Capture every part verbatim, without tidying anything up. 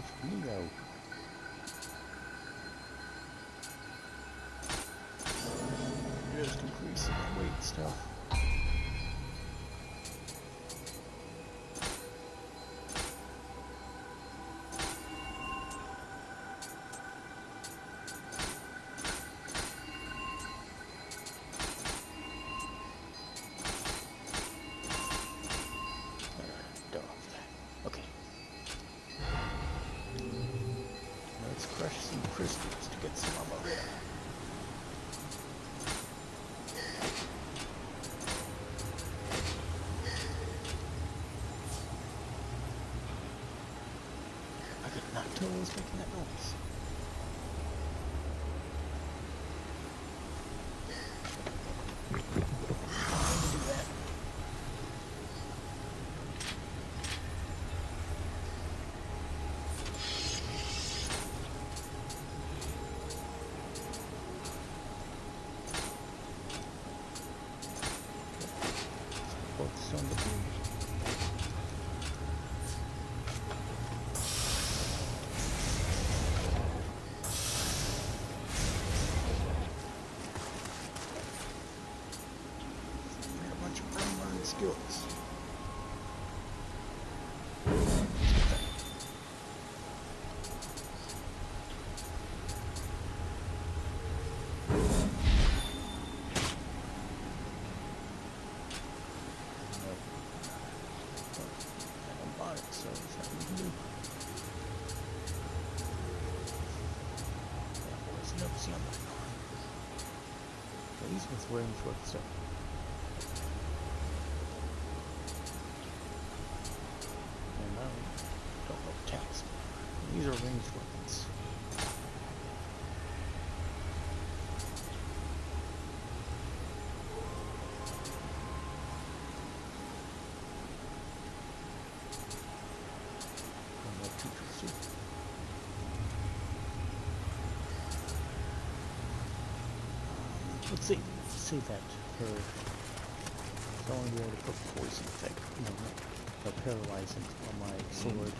Nioh. Just increasing the weight stuff. Crystals to get some ammo. I could not tell what was making that noise. Do that. Focus on the food. A bunch of unlearned skills. So is that what we do? Yeah, boys, no see I'm not going. Elizabeth's waiting for the stuff. And now we don't know attacks. These are ranged weapons. Let's see, let's see that her I only be able to put poison effect, no, no, paralyzing on my sword.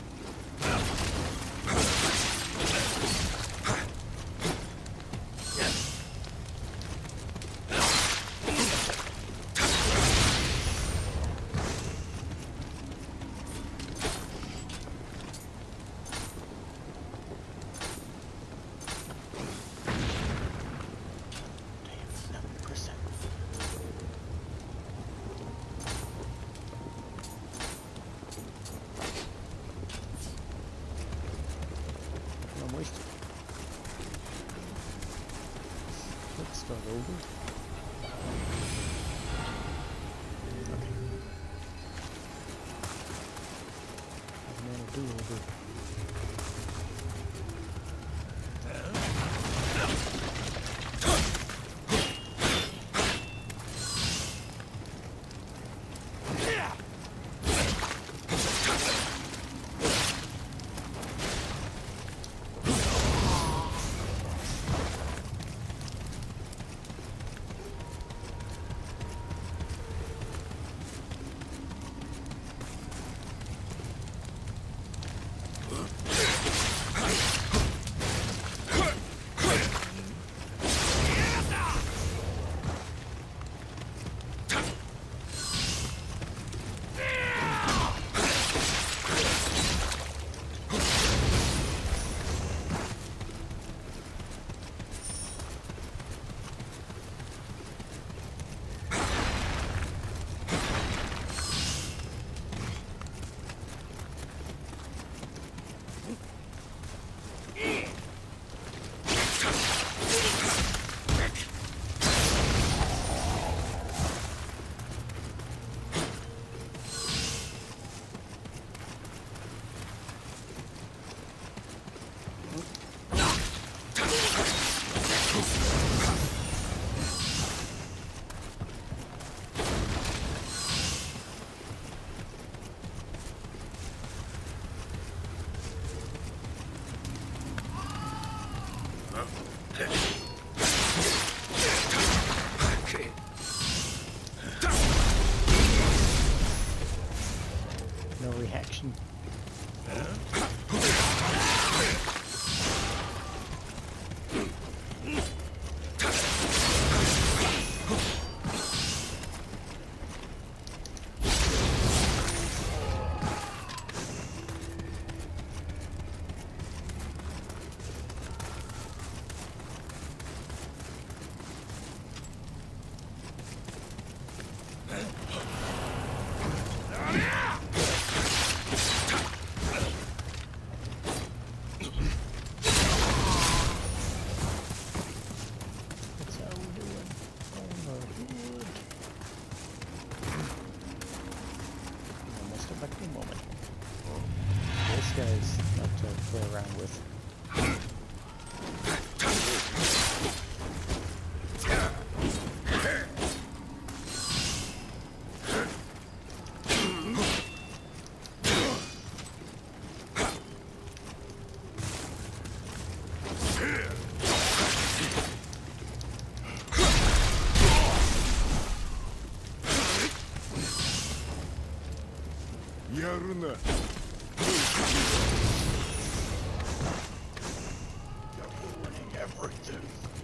Let's start over. Okay. I'm gonna do over. No reaction. around with. Yarına. Everything.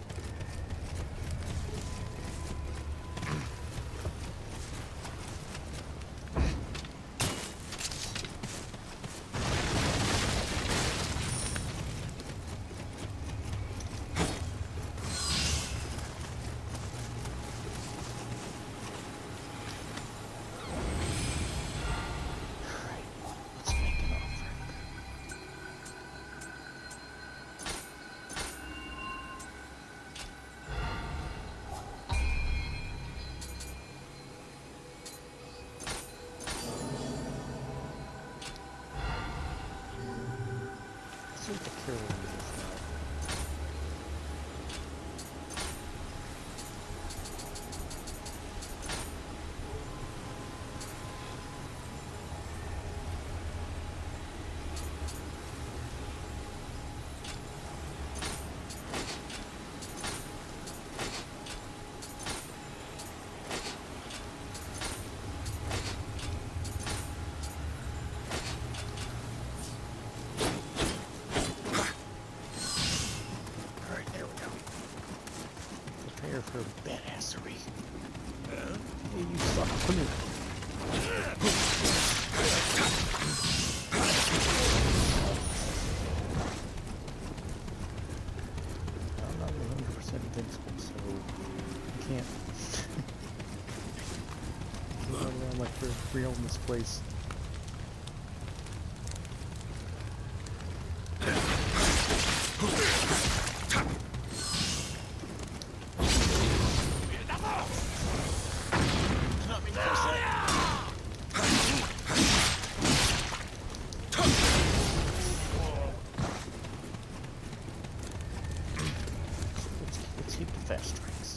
See what the carrier is now. Prepare for badassery. Uh, hey, you suck. Come here. I'm not one hundred percent invincible, so I can't run around like we're real in this place. Let's keep the fast strikes.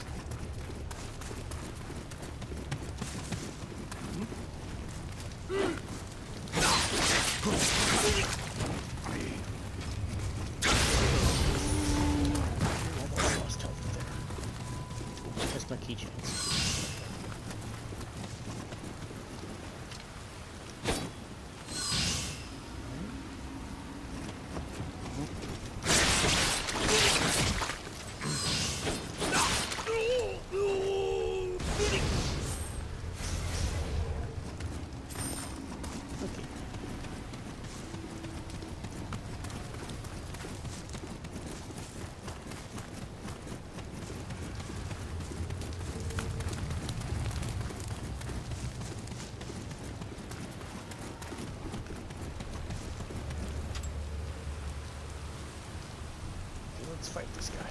Almost lost health there. That's my keychains. Let's fight this guy.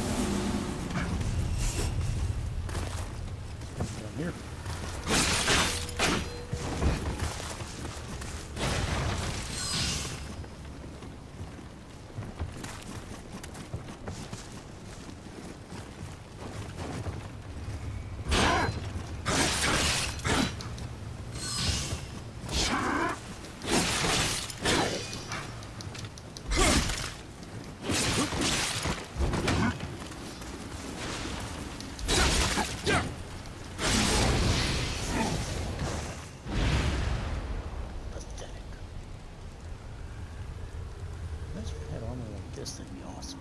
Down here. This thing be awesome.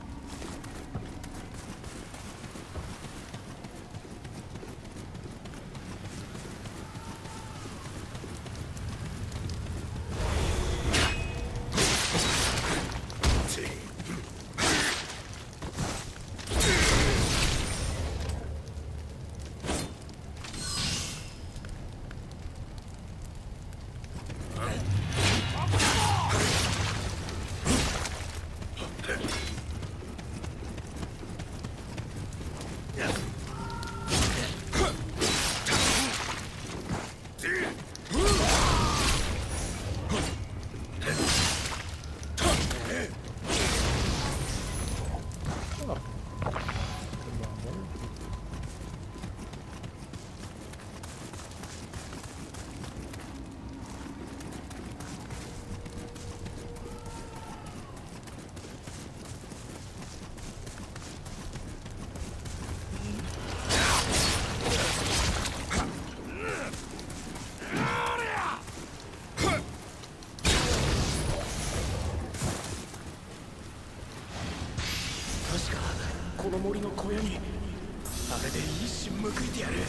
親にあれで一矢報いてやる。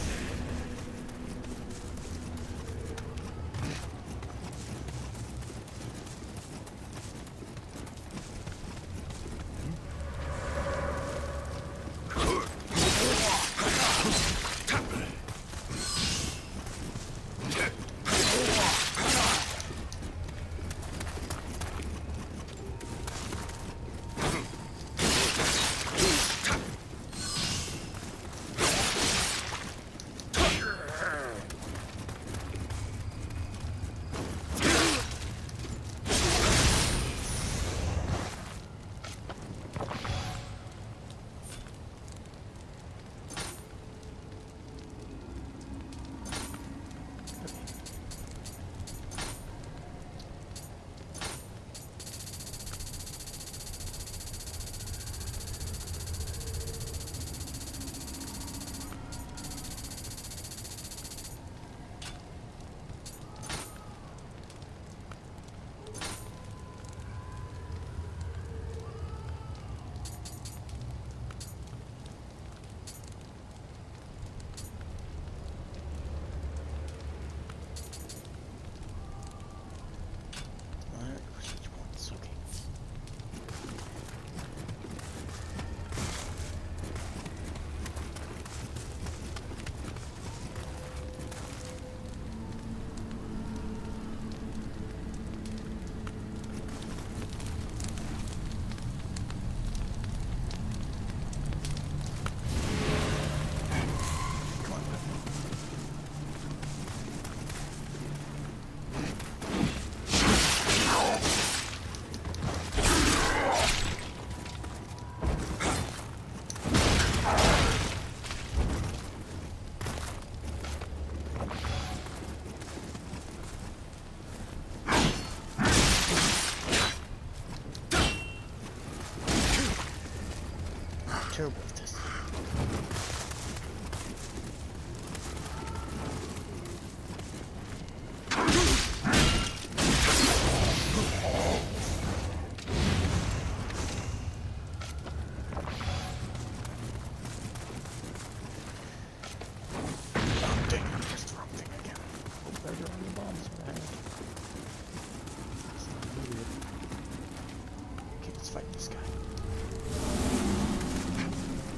Terrible at this. Oh, dang it, I pressed the wrong thing again. Oh, better on the bombs, man. It's not an idiot. Okay, let's fight this guy.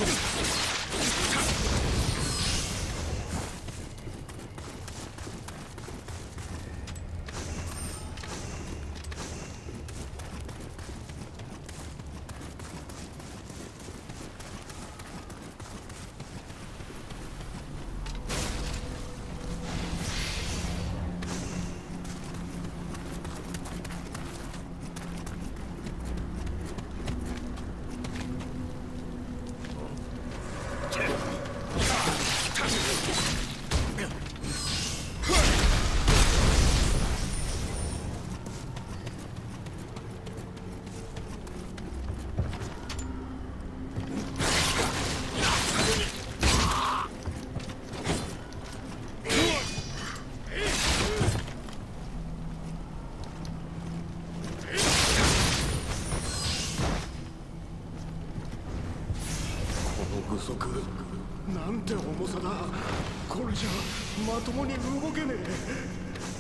なんて重さだ。これじゃまともに動けねえ。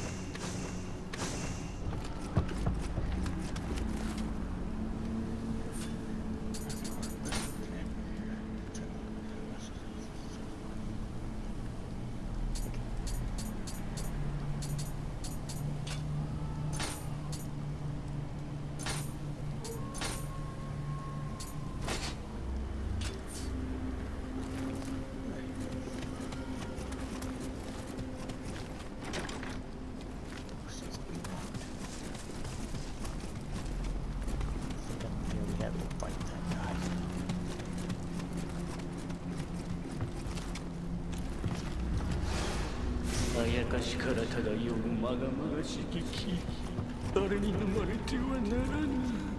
あやかしから漂うまがまがしき気、誰に飲まれてはならぬ。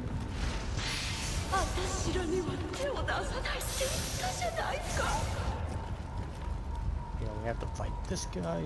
私らには手を出さないって言ったじゃないか。 Yeah, we have to fight this guy.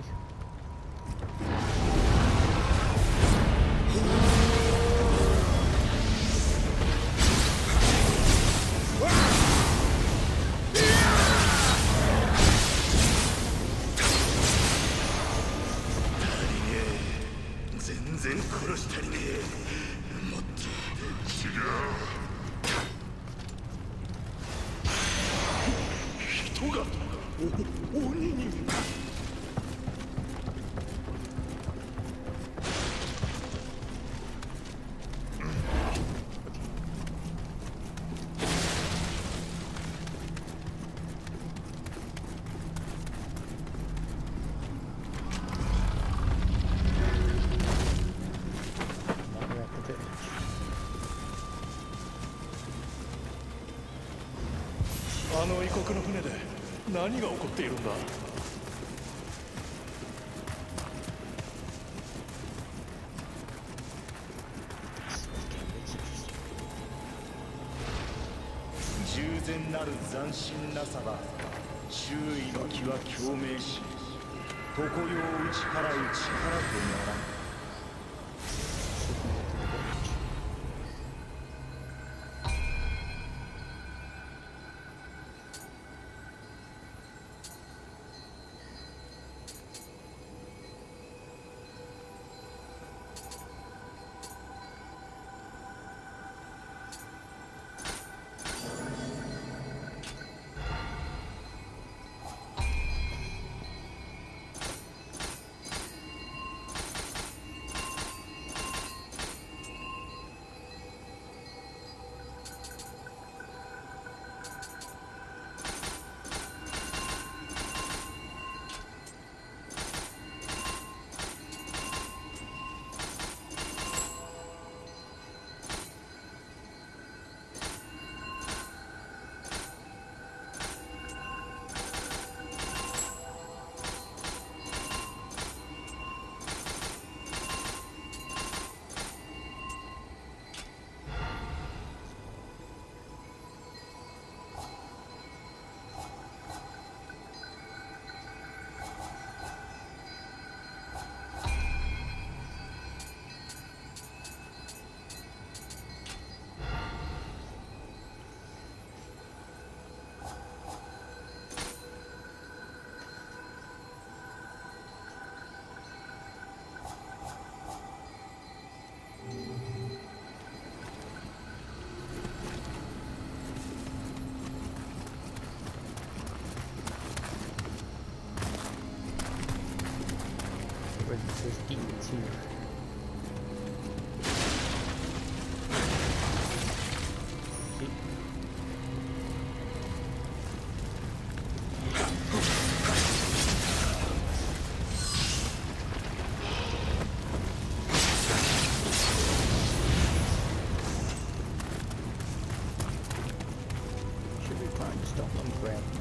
「あの異国の船で何が起こっているんだ？」 従前なる斬新なさば、周囲の気は共鳴し、常世を打ち払う力とならん。 there's demons here. See? Should be fine, just don't let me grab them.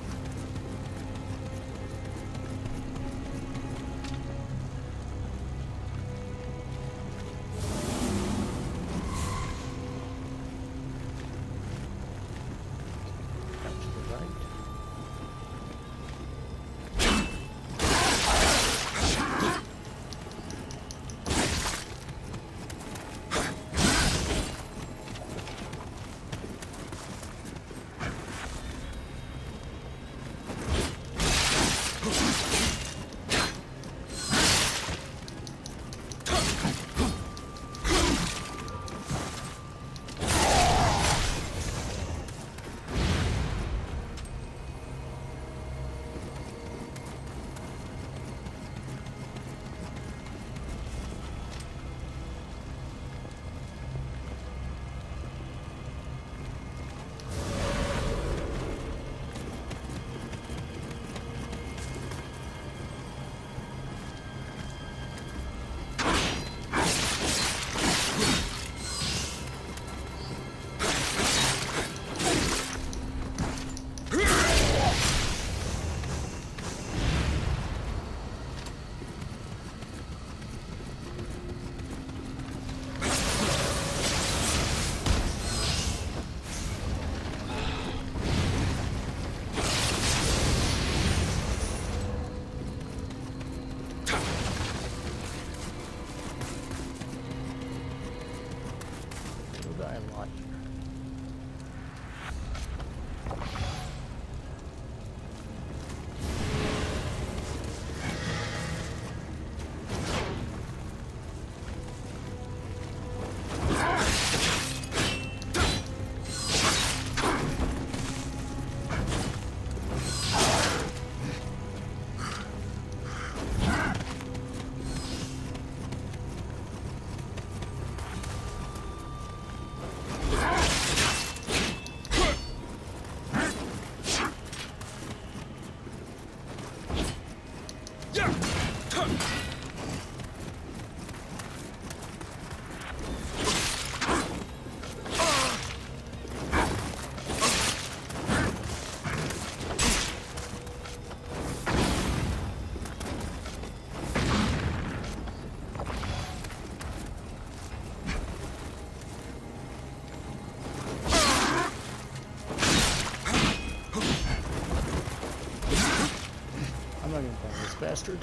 Bastard.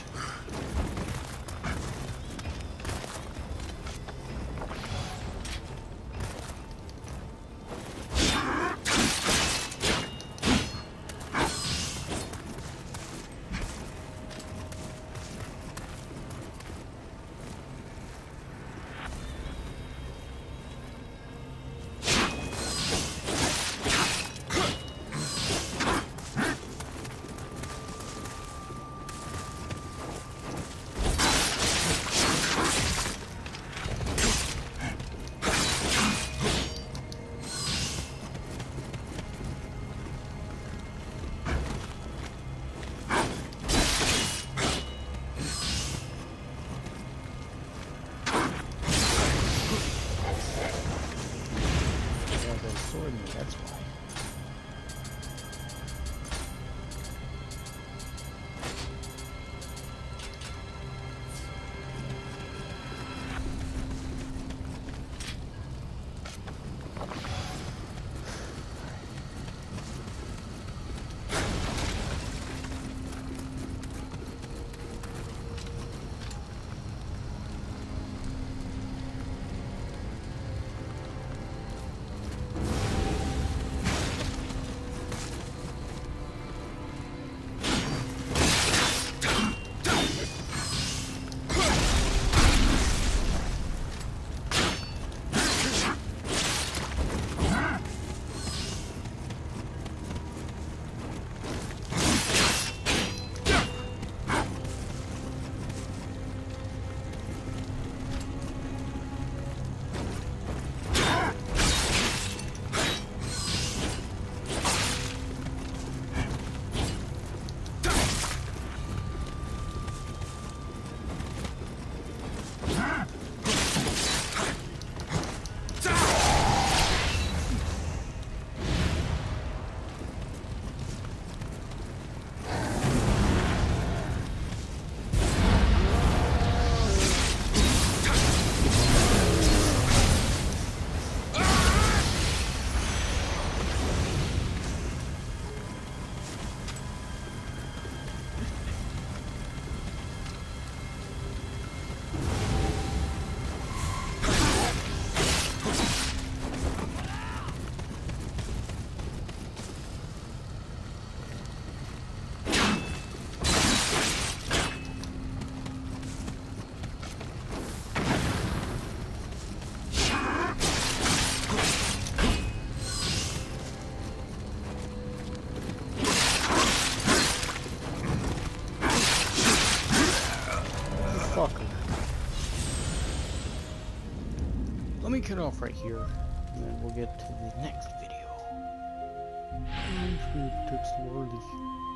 kick it off right here, and then we'll get to the next video. Text worthy.